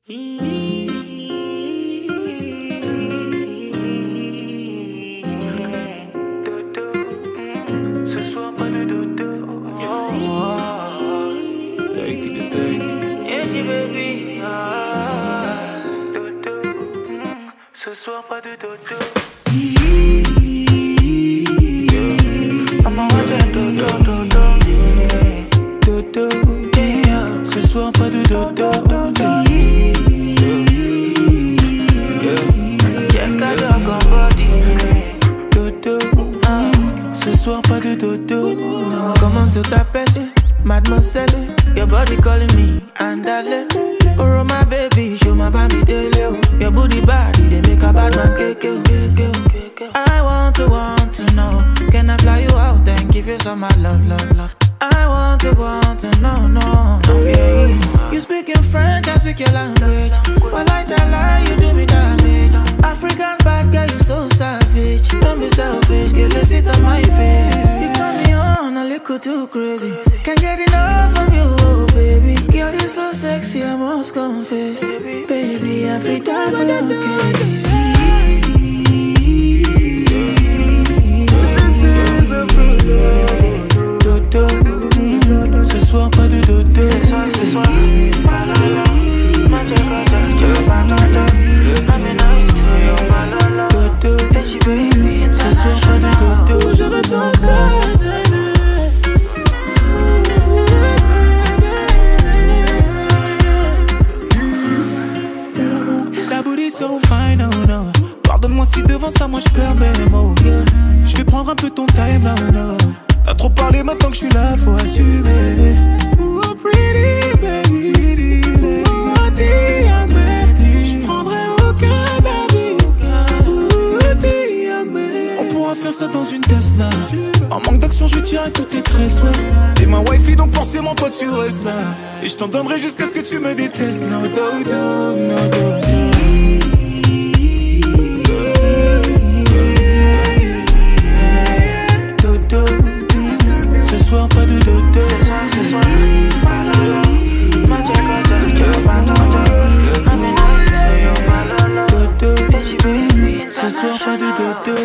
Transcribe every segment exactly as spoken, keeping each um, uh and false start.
Ce soir pas de dodo. Take it, take it. Yeah, baby. Ah, dodo. Ce soir pas de dodo. I'ma watch that dodo, dodo. Dodo. Yeah. Ce soir pas de dodo. Ce soir pas de dodo, no. Comment tu t'appelles, mademoiselle? Your body calling me, andale. Oh my baby, show my baby dele. Your booty body, they make a bad man cake. I want to, want to know, can I fly you out and give you some my love, love, love? I want to, want to know, no, yeah. You speak in French, I speak your language. Well, I tell lie, you do me damage. African bad girl, you so savage. Don't be selfish, get the sit on my face. You turn me on a little too crazy. Can't get enough of you, oh, baby. Girl, you so sexy, I must confess. Baby, I feel die for you, okay. Dodo, ce soir pas de dodo. Ce soir, ce soir, malala. Magic, magic, malala. I'm in ice to you, malala. Dodo, ce soir pas de dodo. Je veux ton corps. La booty so fine, oh no. Pardonne-moi si devant ça, moi je perds mes mots. Je vais prendre un peu ton time, là, no. T'as trop parlé, maintenant que je suis là, faut assumer. Oh pretty baby, oh the young man. J'prendrai aucun avis. Oh the young man. On pourra faire ça dans une Tesla. En manque d'action, je tirerai tous tes tresses, ouais. T'es ma wifey, donc forcément toi tu restes là. Et je t'en donnerai jusqu'à ce que tu me détestes. No, no, no, no, no. Pas de dodo. Ce soir, ce soir, malala. Magic, magic, malala. I'm in ice, malala. Dodo. Ce soir, pas de dodo.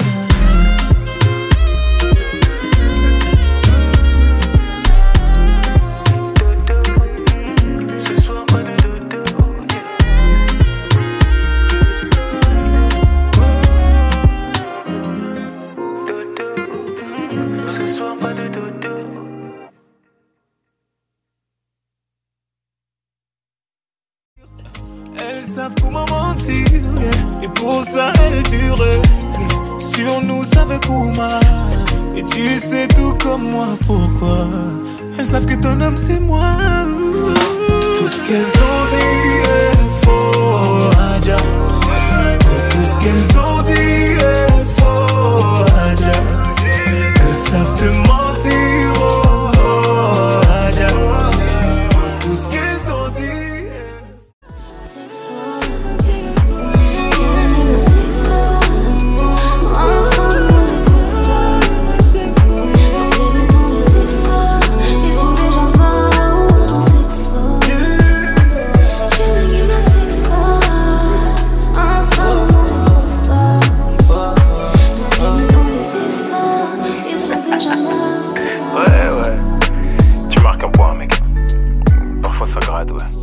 Elles savent comment mentir, yeah. Et pour ça elles durent, yeah. Sur nous ça veut comment. Et tu sais tout comme moi pourquoi. Elles savent que ton homme c'est moi. Tout ce qu'elles ont dit est faux, Adja. Tout ce qu'elles ont dit est faux, Adja. Elles savent te mentir, oh, oh, Adja. Tout ce qu'elles ont dit. Ouais, ouais. Tu marques un point, mec. Parfois ça grade, ouais.